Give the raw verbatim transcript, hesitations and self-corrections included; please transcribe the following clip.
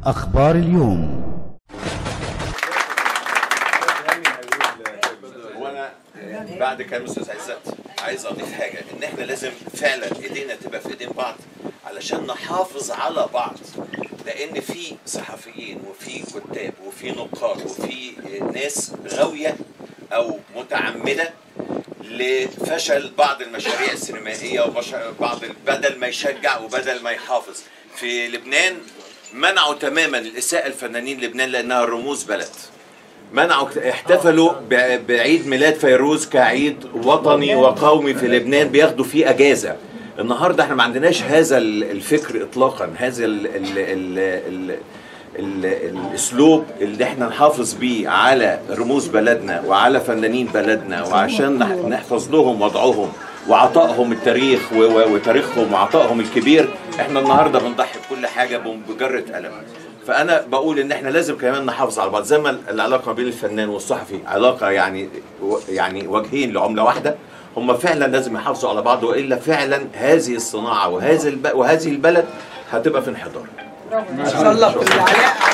أخبار اليوم. وانا بعد كلام استاذ عزت عايز اضيف حاجه، ان احنا لازم فعلا ايدينا تبقى في ايدين بعض علشان نحافظ على بعض، لان في صحفيين وفي كتاب وفي نقاد وفي ناس غاويه او متعمده لفشل بعض المشاريع السينمائيه وبعض بدل ما يشجع وبدل ما يحافظ. في لبنان منعوا تماما الاساءه لفنانين لبنان لانها رموز بلد. منعوا احتفلوا بعيد ميلاد فيروز كعيد وطني وقومي في لبنان بياخدوا فيه اجازه. النهارده احنا ما عندناش هذا الفكر اطلاقا، هذا ال ال ال ال ال الاسلوب اللي احنا نحافظ بيه على رموز بلدنا وعلى فنانين بلدنا، وعشان نحفظ لهم وضعهم وعطائهم التاريخ وتاريخهم وعطائهم الكبير. احنا النهارده بنضحي بكل حاجه بجره قلم. فانا بقول ان احنا لازم كمان نحافظ على بعض، زي ما العلاقه بين الفنان والصحفي علاقه يعني يعني وجهين لعمله واحده. هم فعلا لازم يحافظوا على بعض، والا فعلا هذه الصناعه وهذه وهذه البلد هتبقى في انحدار. ما شاء الله.